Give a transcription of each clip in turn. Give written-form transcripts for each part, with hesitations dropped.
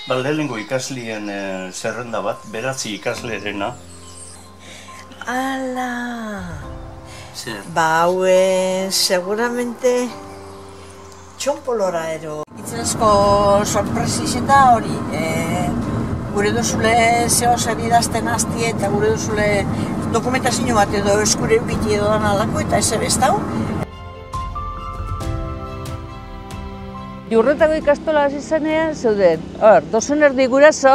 Lehenengo ikaslien zerrenda bat, 9 ikaslerena. Ala! Zer? Seguramente txonpolora ero. Itzenezko sorpresizeta hori, gure duzule zehosari idazten hasti eta gure duzule dokumentazio bat edo eskure eukiti edo dan alako eta ez ebestau. Jurretako ikastola hasi zenean zeuden, dozen erdi guraso,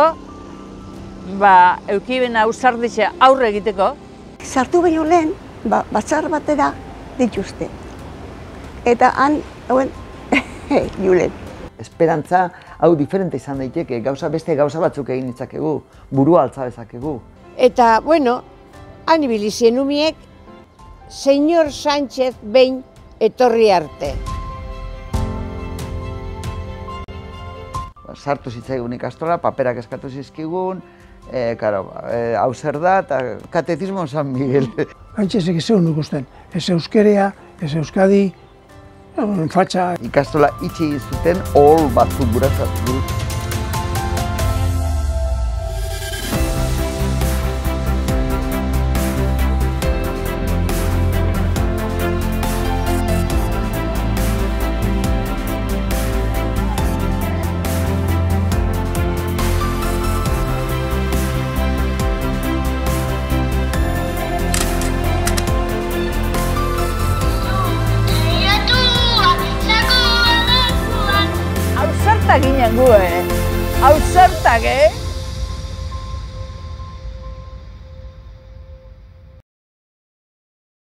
eukiben ausarditxe aurre egiteko. Sartu baino lehen, batzar batera dituzte. Eta han, julen. Esperantza hau diferente izan daiteke, beste gauza batzuk egin ditzakegu, burua altza dezakegu. Eta, han ibili zien umiek, Señor Sánchez behin etorri arte. Sartu zitzaigun ikastola, paperak eskatu zizkigun, hau zer da, eta katezismo San Miguel. Antxezek ez zegoen ikusten, ez euskerea, ez euskadi, fatxa. Ikastola itxi zuten, ohol batzuk buratzatu. Ginen gu, hau zertak,